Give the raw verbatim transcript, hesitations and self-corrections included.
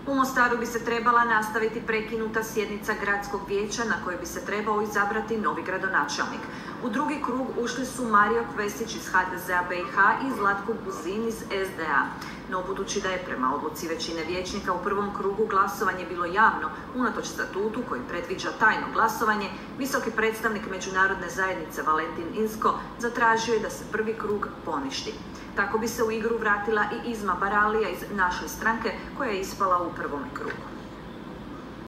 U Mostaru bi se trebala nastaviti prekinuta sjednica gradskog vijeća na kojoj bi se trebao izabrati novi gradonačelnik. U drugi krug ušli su Mario Kvesić iz H D Z-a B i H i Zlatko Buzin iz S D A. No, budući da je prema odluci većine vijećnika u prvom krugu glasovanje bilo javno, unatoč statutu koji predviđa tajno glasovanje, visoki predstavnik međunarodne zajednice Valentin Inzko zatražio je da se prvi krug poništi. Tako bi se u igru vratila i Izma Baralija iz Naše stranke koja je ispala u prvom krugu.